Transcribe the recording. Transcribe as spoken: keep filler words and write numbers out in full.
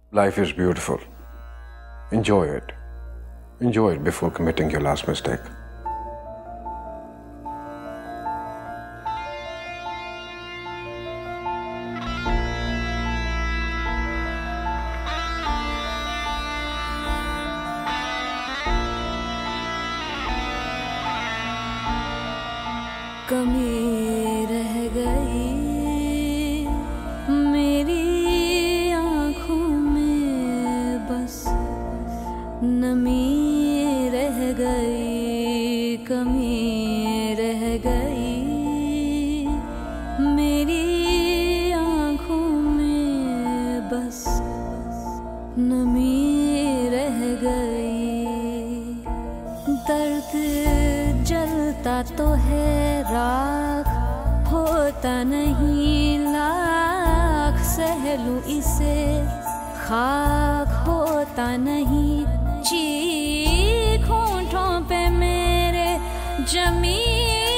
Life is beautiful. Enjoy it. Enjoy it before committing your last mistake. कमी रह गई मेरी आँखों में, बस नमी रह गई, कमी रह गई मेरी आँखों में, बस नमी रह गई। दर्द जलता तो है राख, होता नहीं लाख सह लूं इसे, खाक होता नहीं चीख होठों पे मेरे जमी